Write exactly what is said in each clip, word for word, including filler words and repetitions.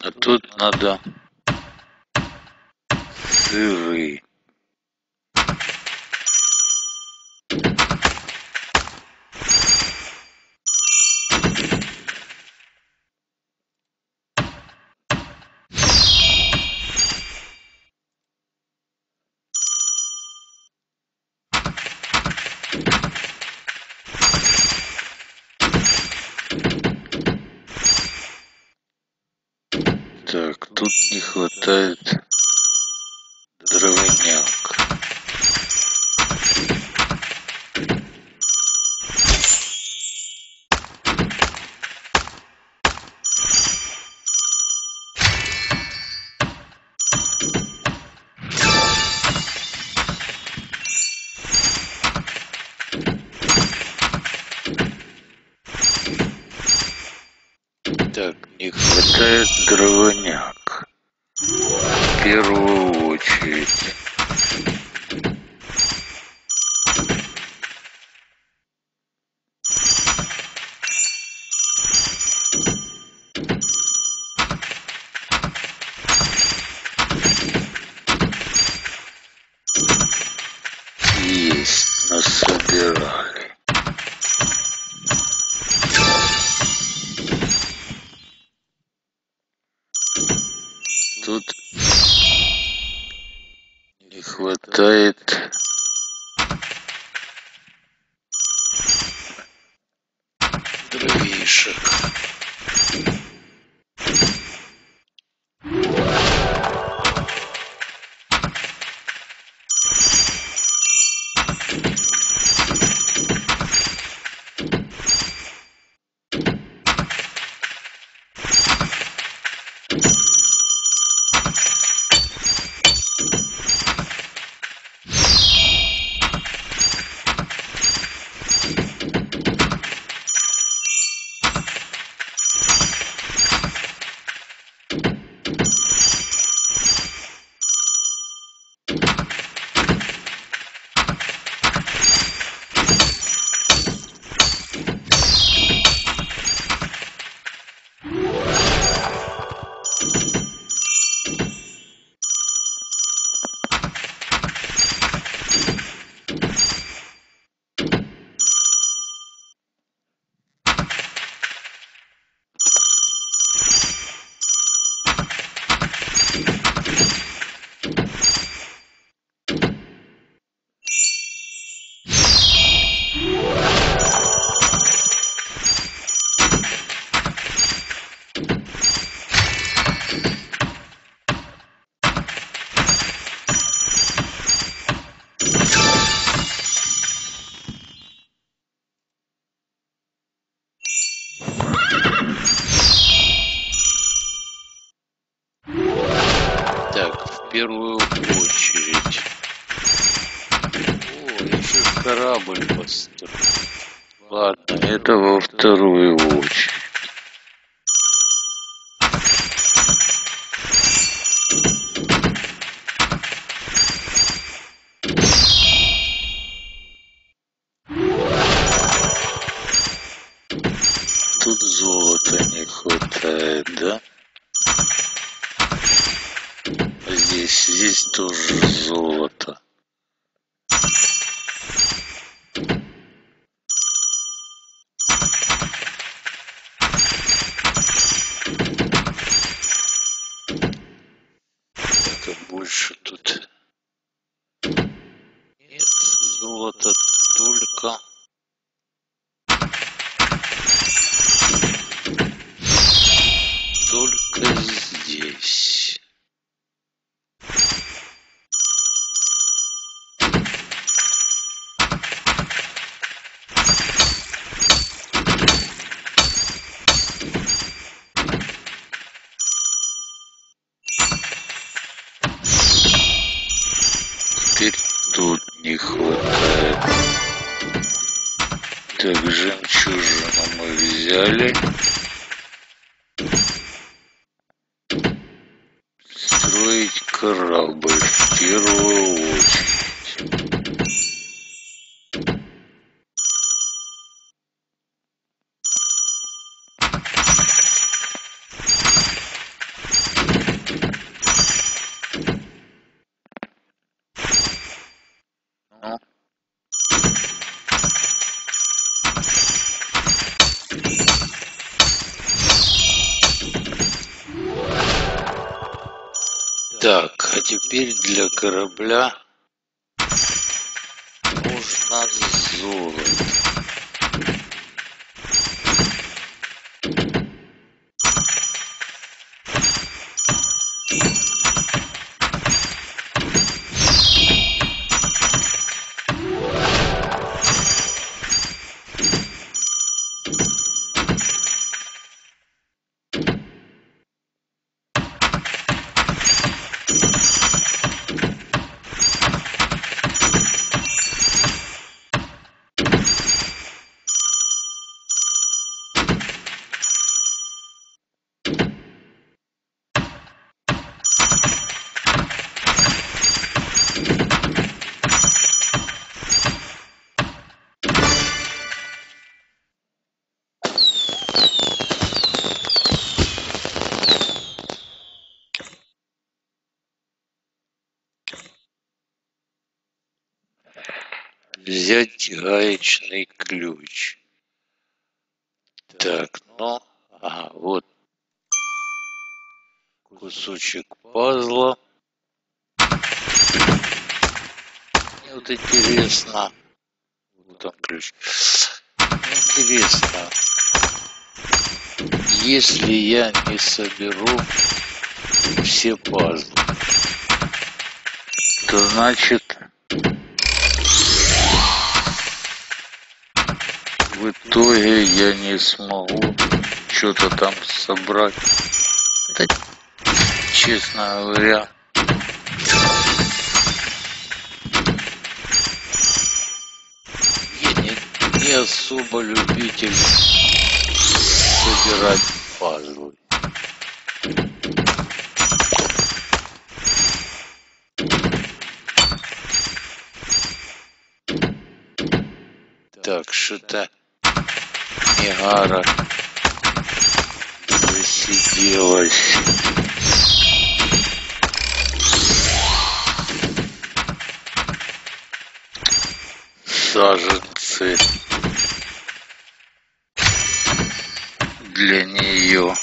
А тут надо сыры. Так, тут не хватает дровяняк. Так, не хватает дровяняк. В первую очередь. Есть, насобирали. Тут не хватает дровишек. Так, в первую очередь. О, еще корабль построил. Ладно, это во вторую очередь. Тут золота не хватает, да? Здесь, здесь тоже золото. Это больше тут нет золота, только только здесь. Теперь тут не хватает. Так, жемчужину мы взяли. Строить корабль в первую очередь. Так, а теперь для корабля нужно золото. Взять гаечный ключ. Так, ну, ага, вот кусочек пазла. Мне вот интересно, вот там ключ. Интересно, если я не соберу все пазлы, то значит в итоге я не смогу что-то там собрать. Да, честно говоря, я не, не особо любитель собирать пазлы. Так, что-то Мегара засиделась. Саженцы для нее.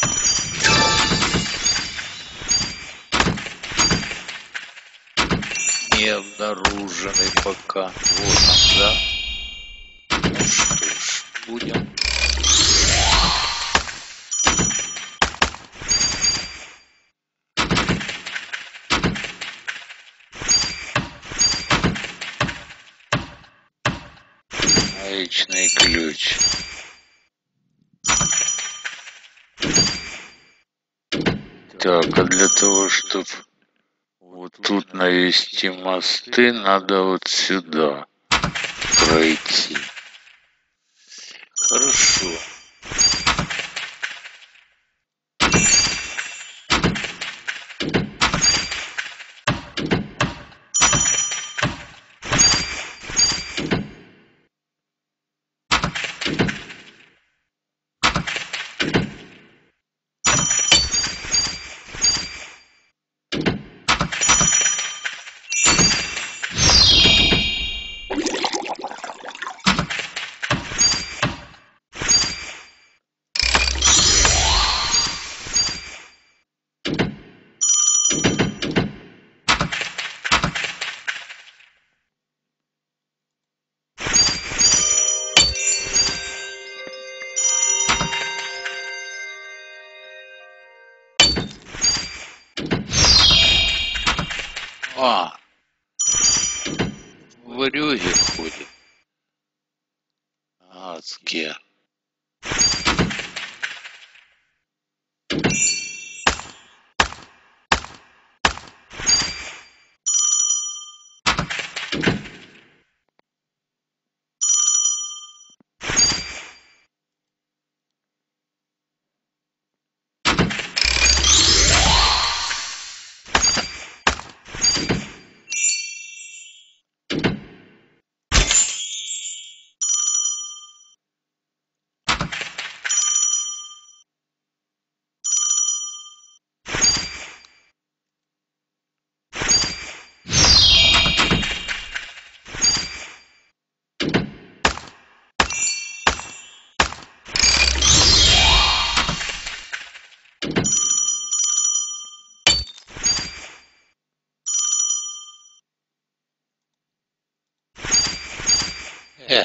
Не обнаружены пока. Вот он, да? Ну что ж, будем. Гаечный ключ. Так, а для того, чтобы вот тут навести мосты, надо вот сюда пройти. Хорошо. А, в варюге ходит. Адские. Э.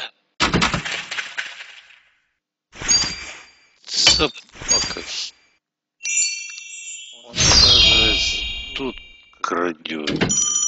Собака. Он, оказывается, тут крадет.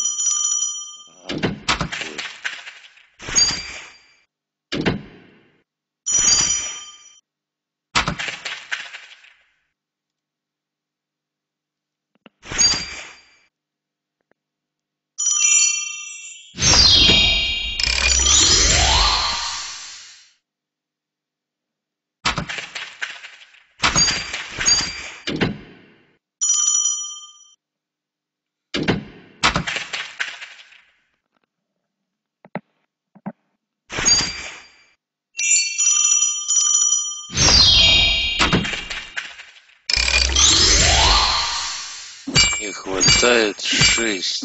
Не хватает шесть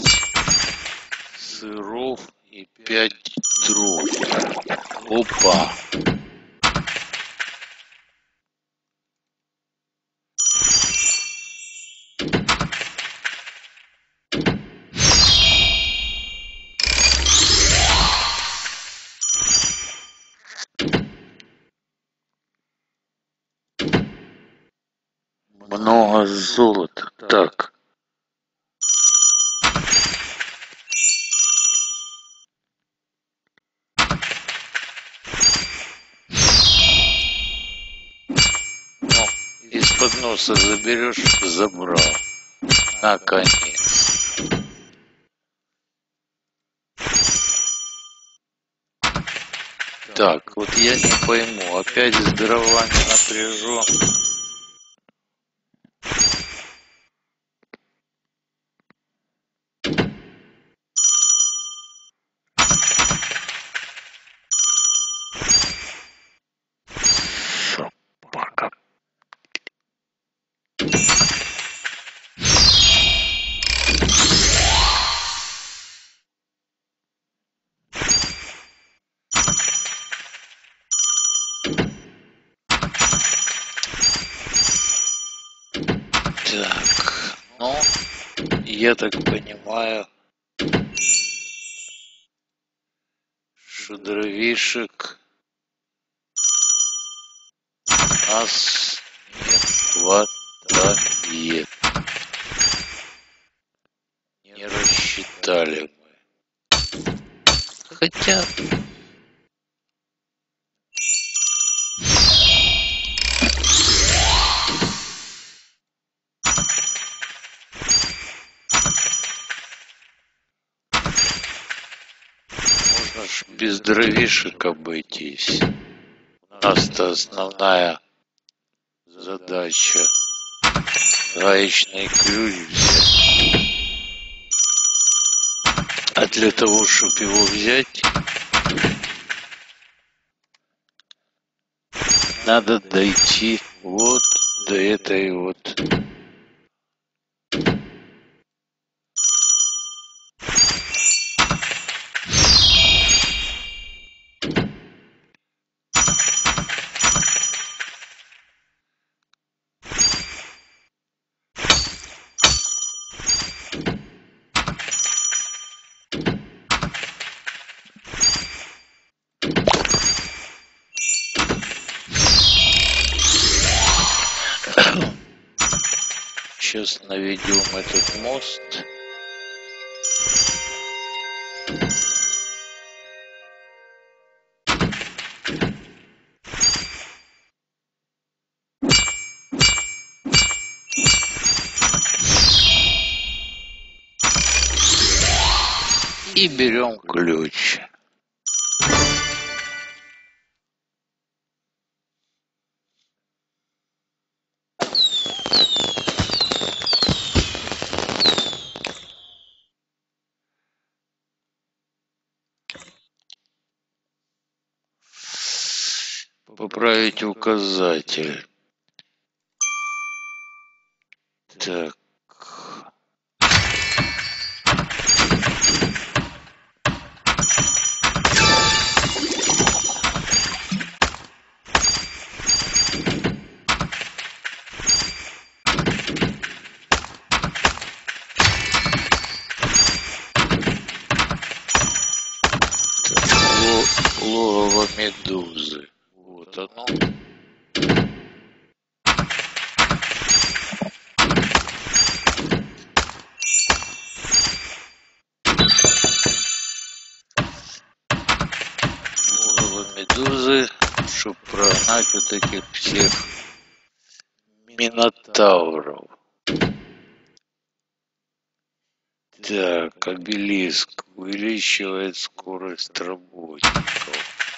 сыров и пять дров. Опа. Много золота. Так. Ну, из-под носа заберешь, забрал. Наконец. Так, вот я не пойму, опять с дровами напряжен. Собака. Так, ну, я так понимаю, что дровишек нас не хватает. Не рассчитали мы. Хотя... Можно ж без дровишек обойтись. У нас-то основная задача гаечный ключ взять. А для того, чтобы его взять, надо дойти вот до этой вот сейчас наведем этот мост. И берем ключ. Поправить указатель. Так. Логово медузы. Вот оно. Голову медузы, чтобы прогнать вот этих всех минотавров. Так, обелиск увеличивает скорость работников.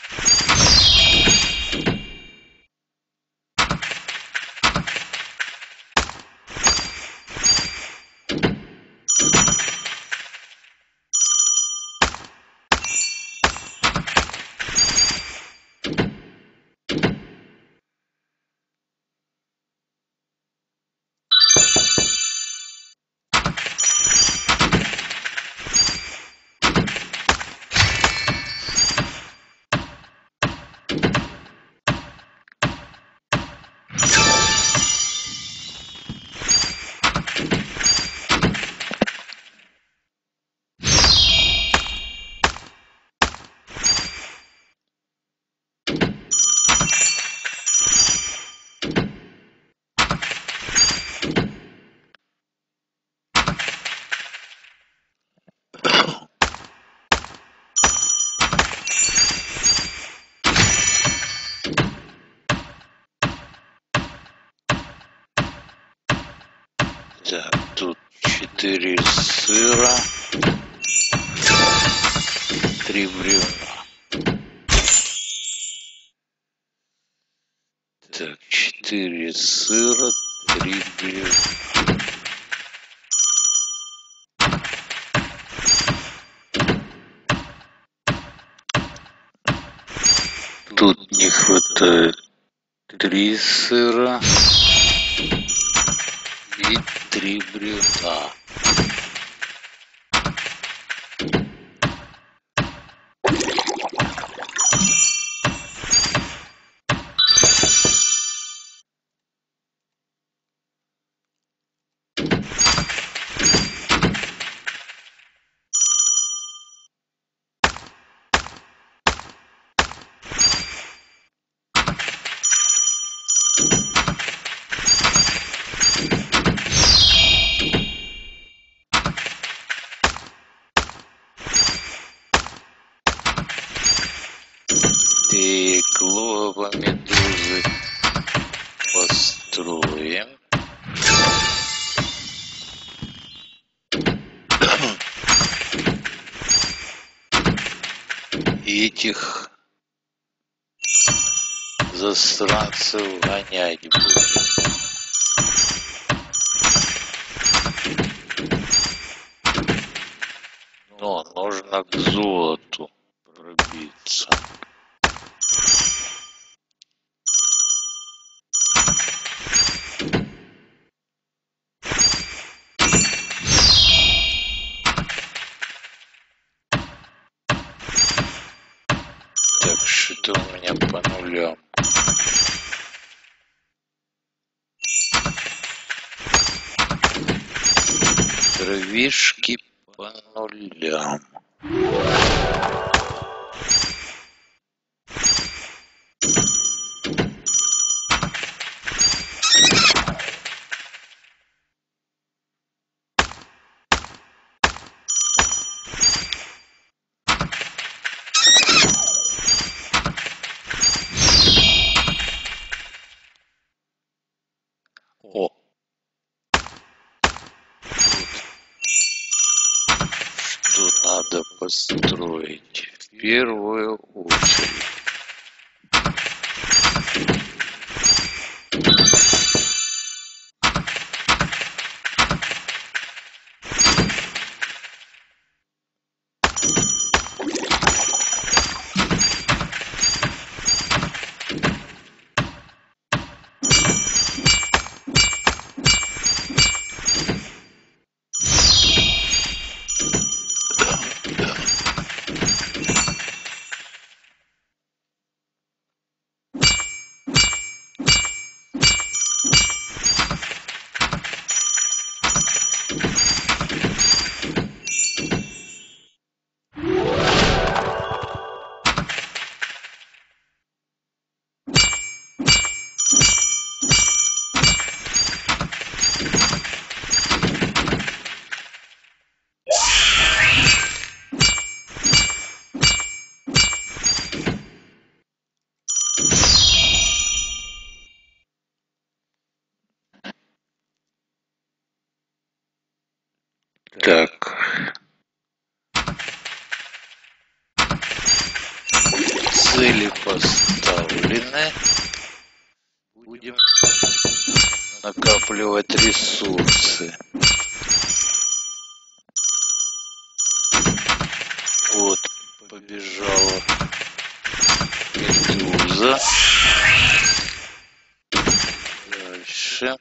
Так, тут четыре сыра, три бревна. Так, четыре сыра, три бревна. Тут не хватает три сыра и три бревна. И логово медузы построим. И этих засранцев гонять будем. Но нужно к золоту пробиться. Так, что у меня по нулям? Дровишки по нулям. О! Что надо построить в первую очередь? Так. Цели поставлены. Будем накапливать ресурсы. Вот, побежала медуза. Дальше.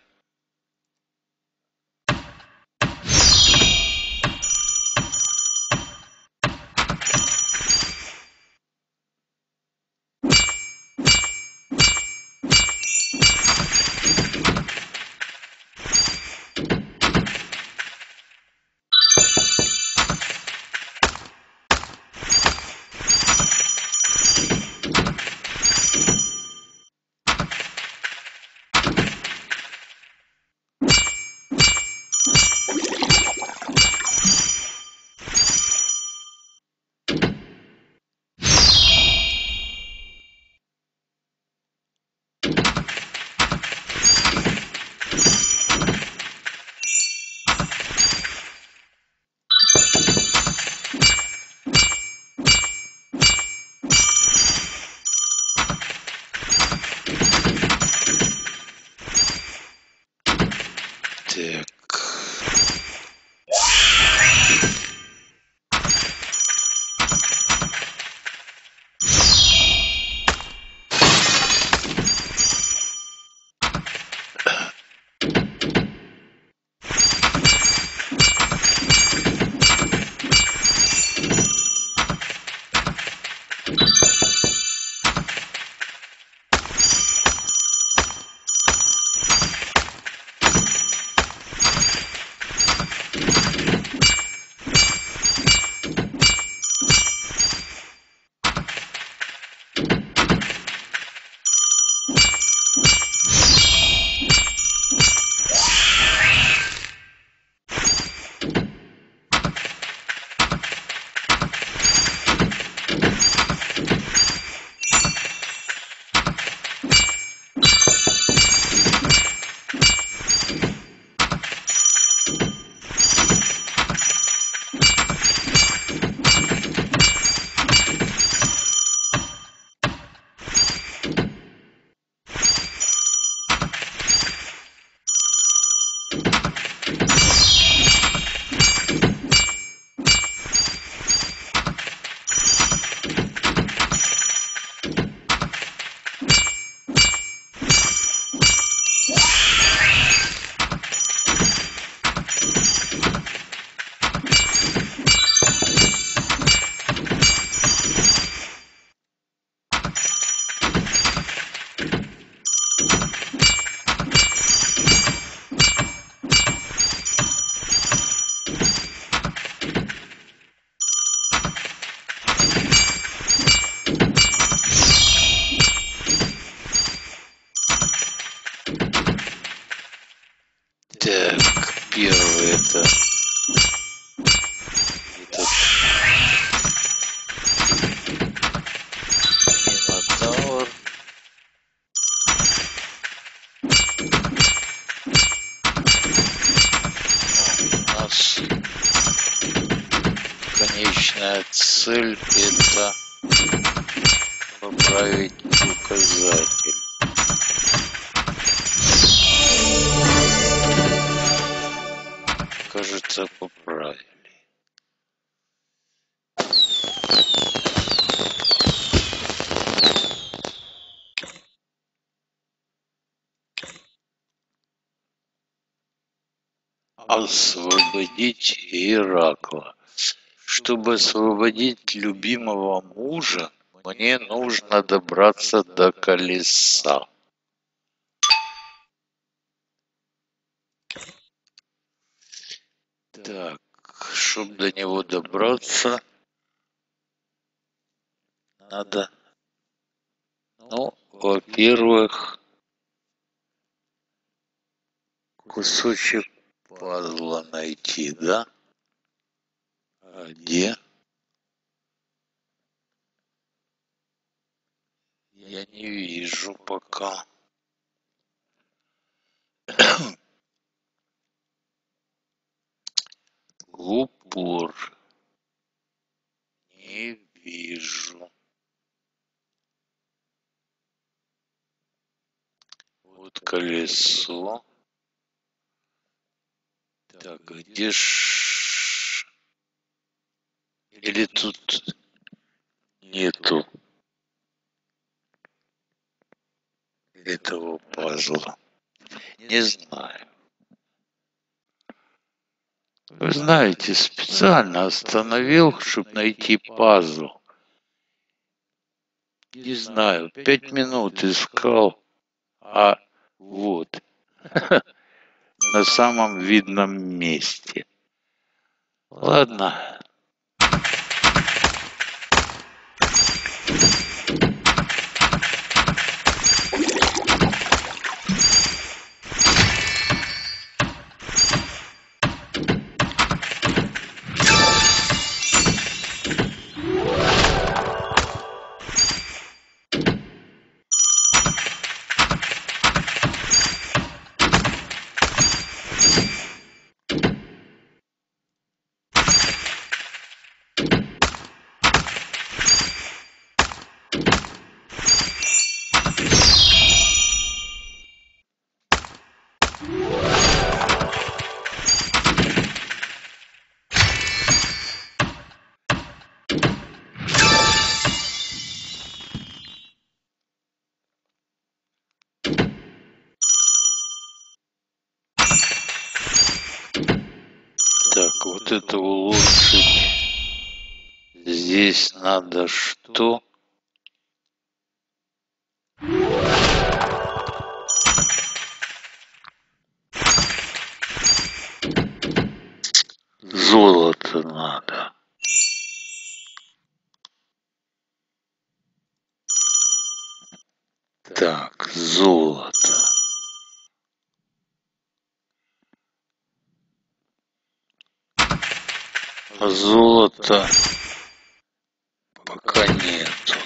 Так, первый это этот Минотавр. У нас конечная цель это поправить указатель. Кажется, поправили. Освободить Геракла. Чтобы освободить любимого мужа, мне нужно добраться до колеса. Так, чтобы до него добраться, надо, ну, во-первых, кусочек пазла найти, да? А где? Я не вижу пока. упор. Не вижу. Вот колесо. Так, где ж... Или тут нету этого пазла? Не знаю. Вы знаете, специально остановил, чтобы найти пазл. Не знаю, пять минут искал, а вот, на самом видном месте. Ладно. Так, вот это улучшить. Здесь надо что? Золото надо. Так, золото. А золота пока нету.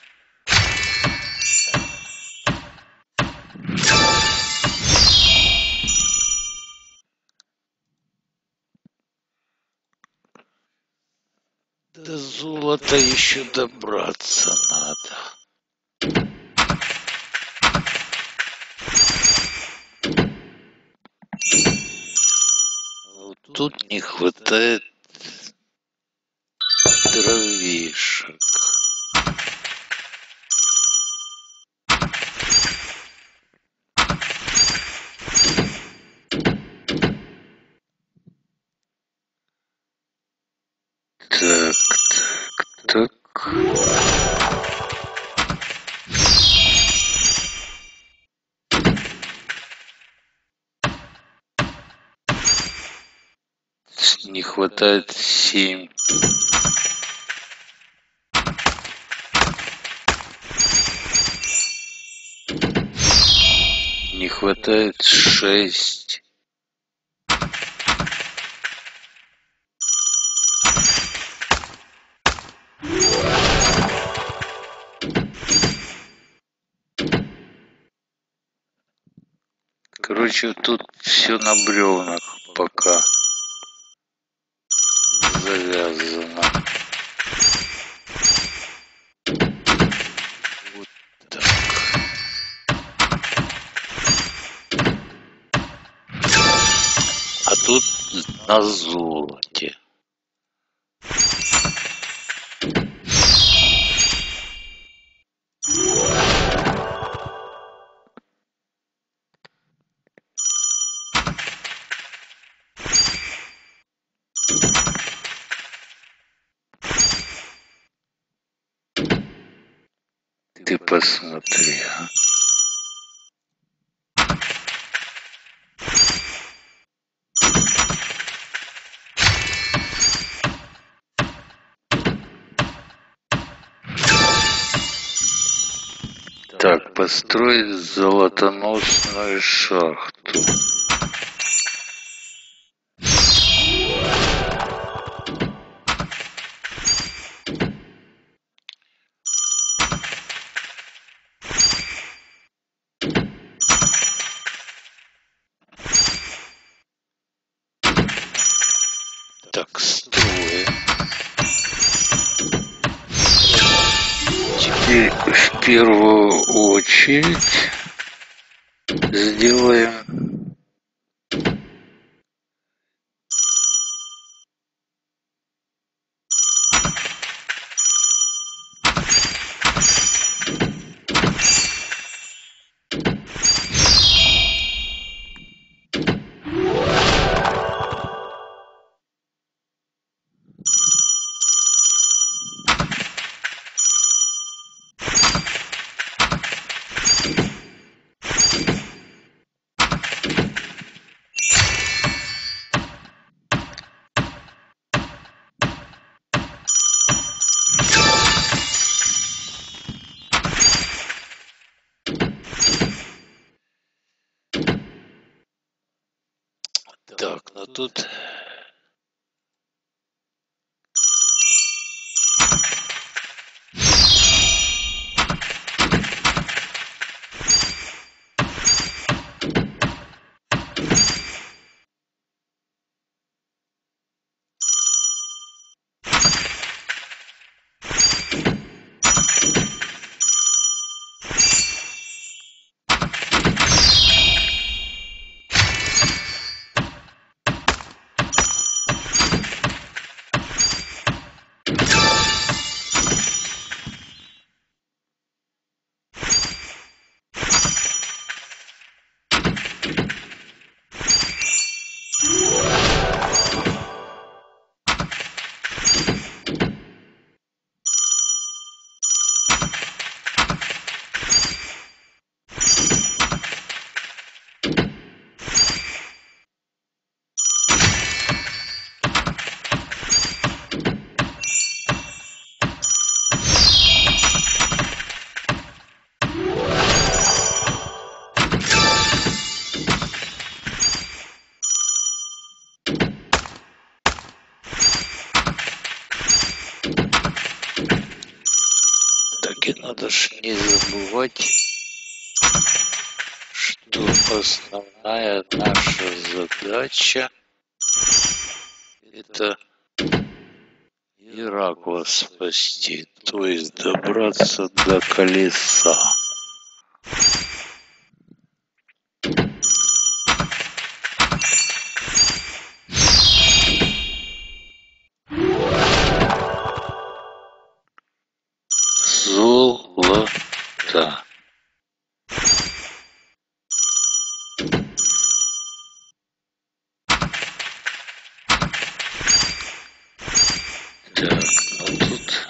До золота еще добраться надо. Вот тут не хватает дровишек. Так, так, так. Не хватает семь. Не хватает шесть. Короче, тут все на бревнах пока завязано. Вот так. А тут на золоте. Ты посмотри, а. Так, построить золотоносную шахту. Так, строим. Теперь в первую очередь сделаем так, ну тут так и надо ж не забывать, что основная наша задача это Иракла спасти, то есть добраться до колеса. Золото. Так, ну тут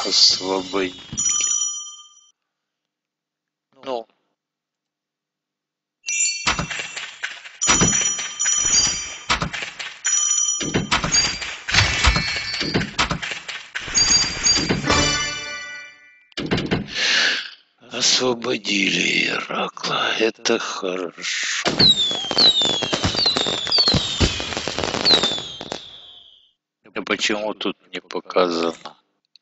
освободи. Ну. Освободили Иракла. Это хорошо. А почему тут не показано?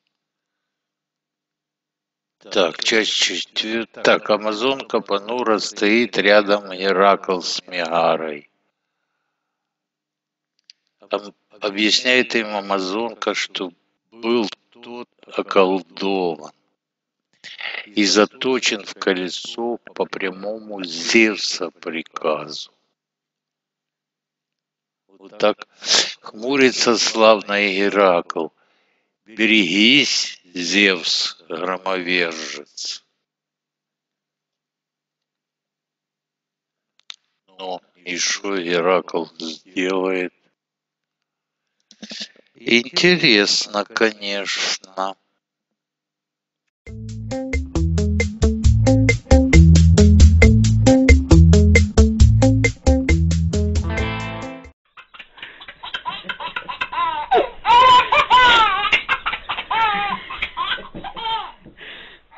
Так, часть четвертая. Так, Амазонка Панура стоит рядом Иракл с Мегарой. Об- Объясняет им Амазонка, что был тот околдован и заточен в колесо по прямому Зевса приказу. Вот так хмурится славный Иракл. Берегись, Зевс, громовержец. Ну, и что Иракл сделает? Интересно, конечно.